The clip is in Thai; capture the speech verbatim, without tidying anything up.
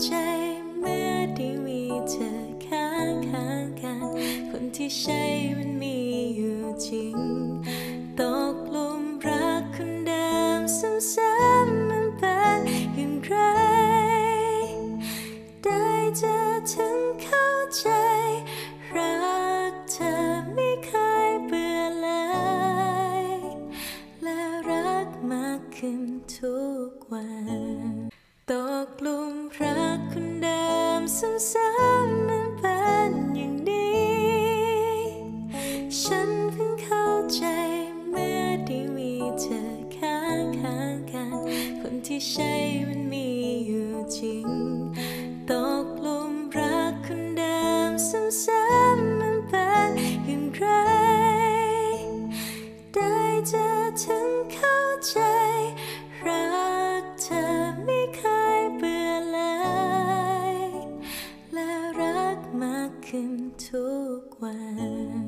ใจเมื่อได้มีเธอข้างข้างกันคนที่ใช่มันมีอยู่จริงตกหลุมรักคนเดิมซ้ำๆมันเป็นอย่างไรได้เจอถึงเข้าใจรักเธอไม่เคยเบื่อเลยและรักมากขึ้นทุกวันตกหลุมรักคนเดิมซ้ำๆมันเป็นอย่างนี้ฉันเพิ่งเข้าใจเมื่อได้มีเธอข้างข้างกันคนที่ใช่มันมีอยู่จริงตกหลุมรักคนเดิมซ้ำๆมันเป็นอย่างไรได้เจอถึงเข้าใจรักเธอไม่เคยเบื่อเลยและรักมากขึ้นทุกวัน